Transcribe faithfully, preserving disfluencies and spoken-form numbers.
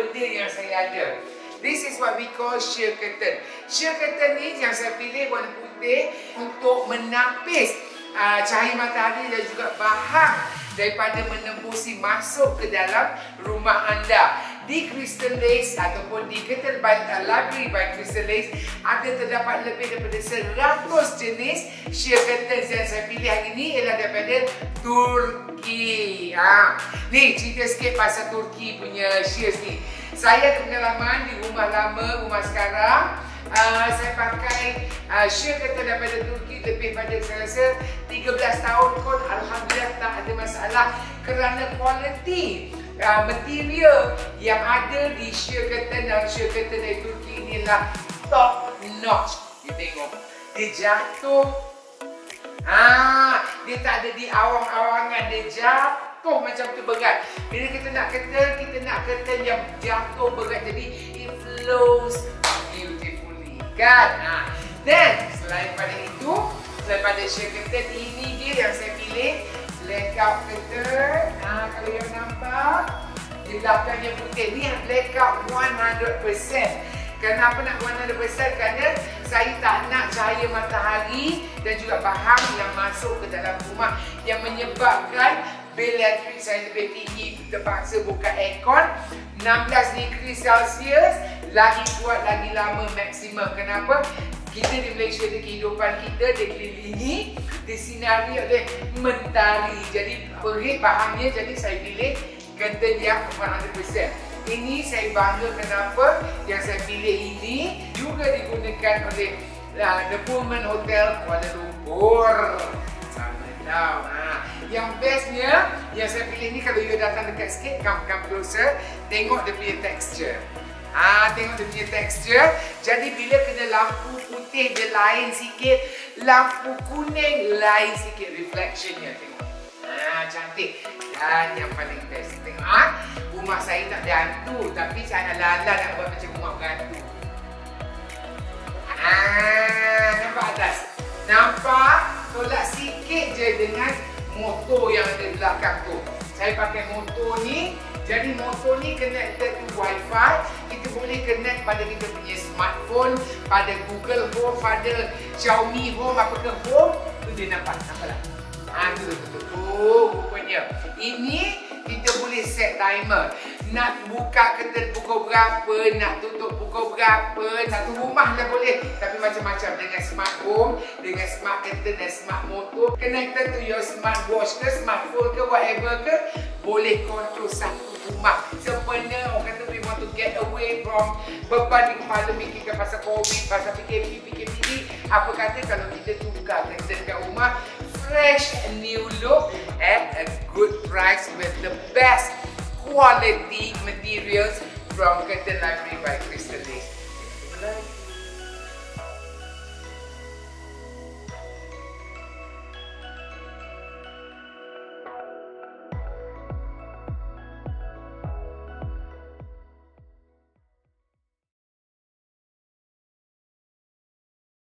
benda yang saya ada. This is what we call sheer curtain. Sheer curtain ni yang saya pilih warna putih untuk menapis uh, cahaya matahari dan juga bahang daripada menembusi masuk ke dalam rumah anda. Di Crystal Lace ataupun di Curtain by uh, Library by Crystal Lace ada terdapat lebih daripada seratus jenis sheer curtains yang saya pilih hari ini ialah daripada Turki. Ha. Ni cerita sikit pasal Turki punya shears ni. Saya ada pengalaman di rumah lama, rumah sekarang. Uh, saya pakai uh, sheer curtain daripada Turki lebih pada saya rasa tiga belas tahun kot. Alhamdulillah tak ada masalah kerana kualiti Uh, material yang ada di sheer curtain dan sheer curtain dari Turki inilah top notch. Dia tengok, dia jatuh, ah, dia tak ada di awang-awangan, dia jatuh macam tu berat. Bila kita nak curtain, kita nak curtain yang jatuh berat, jadi it flows beautifully, kan? Ah. Dan selain pada itu, selain pada sheer curtain, ini dia yang saya pilih. Blackout curtain, ha, kalau yang nampak di belakangnya putih ni blackout one hundred percent. Kenapa nak one hundred percent? Kerana saya tak nak cahaya matahari dan juga bahang yang masuk ke dalam rumah yang menyebabkan bil elektrik saya lebih tinggi. Terpaksa buka aircon enam belas degree Celsius, lagi kuat, lagi lama maksimum. Kenapa? Kita di Malaysia ni, kehidupan kita dikelilingi, disinari oleh mentari. Jadi perit bahangnya, jadi saya pilih curtain yang one hundred percent. Ini saya bangga kenapa yang saya pilih ini juga digunakan oleh uh, The Pullman Hotel Kuala Lumpur. Sama tau. Ha. Yang bestnya, yang saya pilih ni kalau you datang dekat sikit, come, come closer, tengok dia punya texture. Ah, tengok dia punya texture. Jadi bila kena lampu putih dia lain sikit, lampu kuning lain sikit reflectionnya. Tengok. Ah, cantik. Dan yang paling best, tengok ah, rumah saya tak ada hantu, tapi saya ala-ala nak buat macam rumah berhantu. Ah, nampak atas. Nampak? Tolak sikit je dengan motor yang ada di belakang tu. Saya pakai motor ni. Jadi motor ni connected to Wi-Fi. Kita boleh connect pada kita punya smartphone, pada Google Home, pada Xiaomi Home, apa ke Home. Tu dia nampak, nampak tak? Ah, tu tu tu tu, rupanya. Ini kita boleh set timer. Nak buka curtain pukul berapa, nak tutup pukul berapa, satu rumah dah boleh. Tapi macam-macam dengan smart home, dengan smart curtain dan smart motor, connected to your smart watch ke, smartphone ke, whatever ke, boleh control satu rumah. Sebenarnya orang kata we want to get away from beban di kepala fikirkan pasal COVID, pasal P K P, P K P ni. Apa kata kalau kita tukar curtain kat rumah, fresh new look at a good price with the best quality materials from Curtain Library by Crystal Lace.